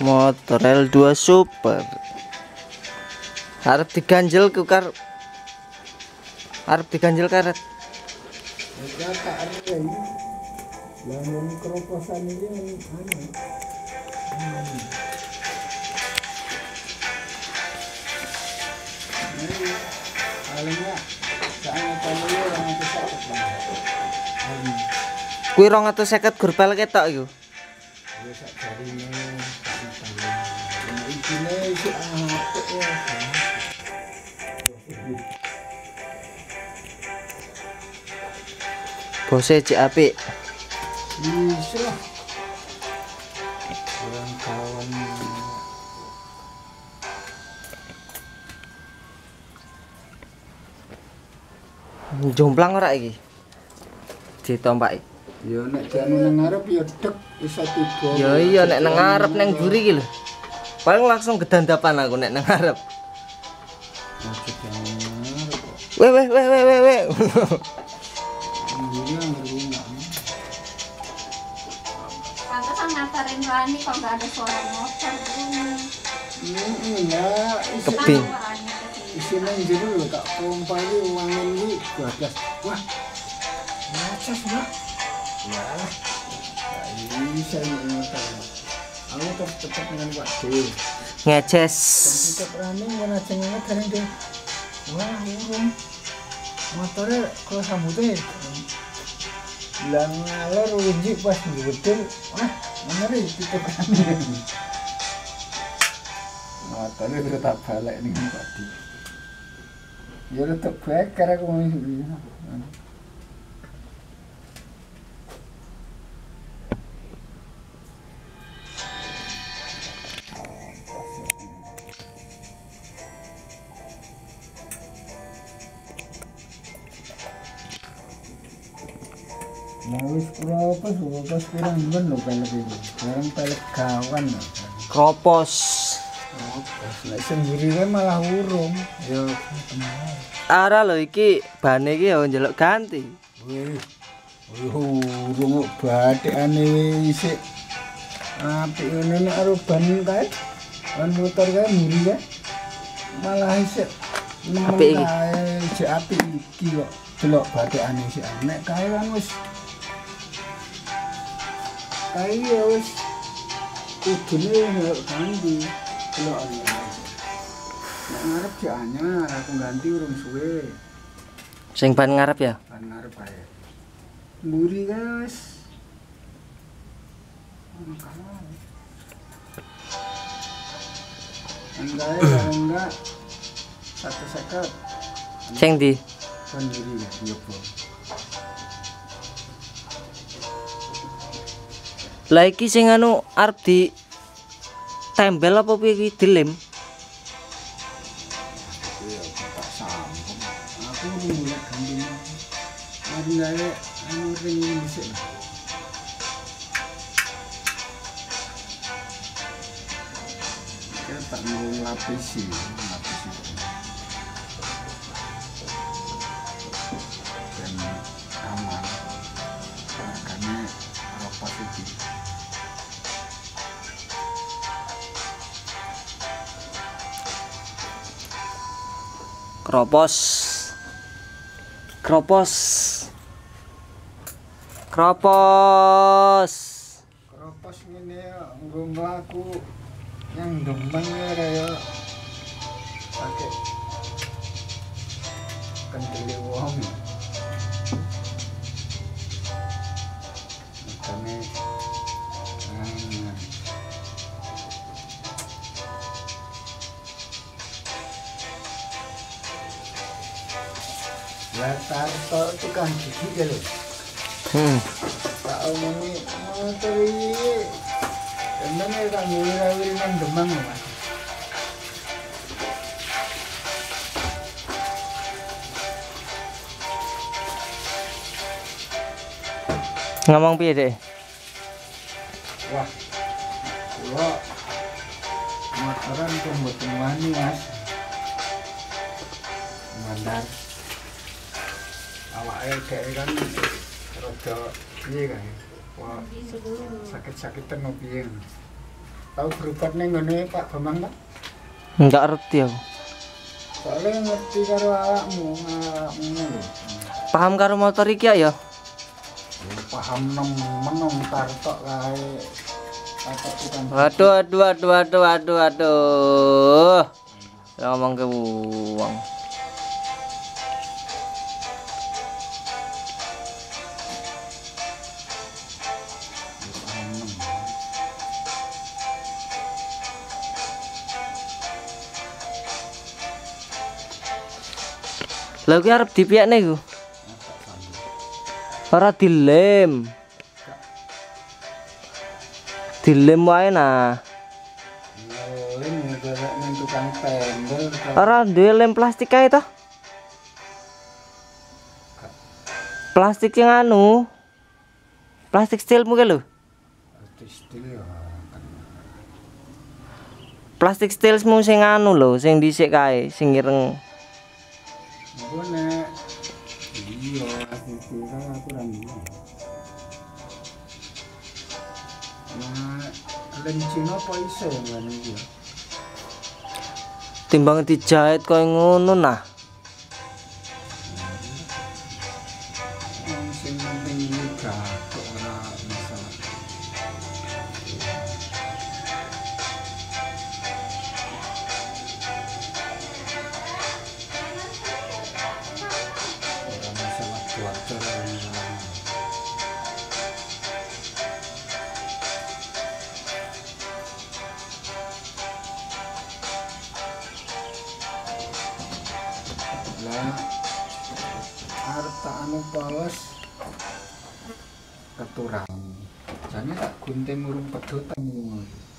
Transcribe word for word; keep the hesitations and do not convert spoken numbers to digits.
Motor L dua Super. Arep diganjel ku kar. Arep diganjel karet. Ya tak ada ini. Lamun keroposan ini anu. Ini alenya saane telu orang kesakit. Kuwi rong atus seket gurpel ketok iku. Ya sak jarine. Ini si apik ya. Bose cek apik. Bisa lah. Orang kawan. Jomplang ora iki? Ditompaki. Ya nek jane nang ngarep ya dek iso tiba. Ya iya nek nang ngarep nang mburi iki lho. Paling langsung gedandapan aku nek nang ngarep. Weh weh weh weh weh weh. Pantesan ngatarin Rani kok nggak ada suara motor bunyi. Enggak, Keping. isinya jadi lho tak pompa ini uangin ini gagas. Wah, ngecas mbak. Ya lah, gak bisa ini motor. Aku terus tetap dengan Pak D. Ngeces. Tetap Rani mana cengennya karena dia. Wah, urung. Motornya kalau sambutnya bilang ngalor wujud pas betul. Wah, mana nih tipe Rani. Motornya tetap balik nih Pak D. Ya tetap baik karena aku mau ini. Mau wis apa pas kurang ben lho pelek iki. Bareng pelek gawan lho. Kropos. Nek sendiri wae malah urung. Ya Ara lho iki bane iki ya njaluk ganti. wih. Urung kok bathikane isik apik ngene nek karo ban kae. Ban motor kae muri kae. Malah isik Apik iki. Isik apik iki kok. Delok bathikane isik. Nek kae kan wis kae ya wis kudune njaluk ganti. Delok ana. Nek ngarep ya anyar aku ganti urung suwe. Sing ban ngarep ya. Ban ngarep ae. Mburi guys. Ono kawan. Enggak ya enggak. Satu seket. Sing di Ban mburi ya, yo po. lah iki sing anu arep di tembel apa piye iki dilem? Iya, tak sambung. Aku mulai ganti. Mari gawe anu ring dhisik. Kita tak mau lapisi, lapisi. Dan aman. Karena ropas iki. Kropos. Kropos. Kropos. Kropos ngene nggo mlaku yang Demang ya pakai kendele wong. Makane latar tok tukang gigi ya lho. Hmm. Tak omongi motor iki. Emene tak ngawiri nang Demang lho, Mas. Ngomong piye, Dek? Wah. Kula motoran kok mboten wani, Mas. Mandar. Awake dhek kan rada piye kae. Wah, sakit-sakitan mau piye. Tahu berobat ning ngene Pak Bambang Pak? Enggak ngerti aku. Soalnya ngerti karo awakmu, awakmu lho. Paham karo motor iki ya? Ya, paham nemen nang tartok kae. Tartok tukang. Waduh, waduh, waduh, waduh, waduh, waduh. Ngomong ke uang. Lha kuwi arep dipiakne iku. Ora dilem. Dilem wae nah. Lem ngegarek nang tukang tembel. Ora duwe lem plastik kae toh. Plastik yang anu. Plastik steelmu ke lho. Steel ya. Plastik steelmu sing anu lho, sing dhisik kae, sing ireng. Aku nek iya iki kan aku ra ngerti. Nah, lem Cina apa iso ngene iki? Timbang dijahit koyo ngono nah. Sing penting iki gathok ora masalah. Ora masalah cuaca. Lah arep tak anu polos keturang. Jane tak gunting urung pedotan ngono.